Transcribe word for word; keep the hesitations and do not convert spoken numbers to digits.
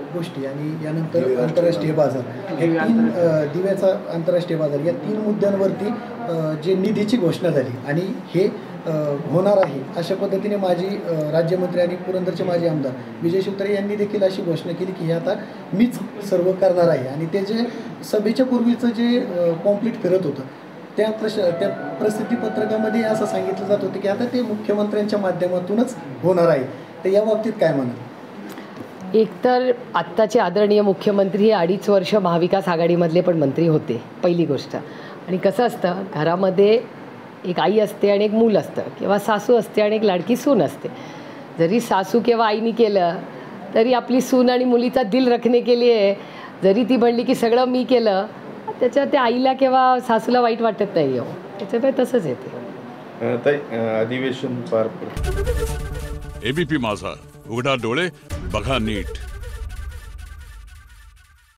गोष्टी आणि यानंतर आंतरराष्ट्रीय बाजार हे तीन दिव्याचा आंतरराष्ट्रीय बाजार या तीन मुद्द्यांवरती जे निधीची घोषणा झाली आणि हे होणार आहे अशा पद्धतीने माजी राज्यमंत्री आणि पुरंदरचे माजी आमदार विजय शिवतारे यांनी देखील अशी घोषणा केली की हे आता मीच सर्व करणार आहे आणि ते जे सभेच्या पूर्वीचं जे पॉम्पलेट फिरत होतं त्या प्रश त्या प्रसिद्धीपत्रकामध्ये असं सांगितलं जात होतं की आता ते मुख्यमंत्र्यांच्या माध्यमातूनच होणार आहे. तर या बाबतीत काय म्हणाल? एकतर आत्ताचे आदरणीय मुख्यमंत्री हे अडीच वर्ष महाविकास आघाडीमधले पण मंत्री होते पहिली गोष्ट. आणि कसं असतं घरामध्ये एक आई असते आणि एक मूल असतं किंवा सासू असते आणि एक लाडकी सून असते. जरी सासू किंवा आईने केलं तरी आपली सून आणि मुलीचा दिल रखने के लिए जरी ती म्हणली की सगळं मी केलं त्याच्या त्या आईला किंवा सासूला वाईट वाटत नाही हो. त्याच्यामुळे तसंच येते. अधिवेशन पार पडतं. एबीपी माझा, उघडा डोळे बघा नीट.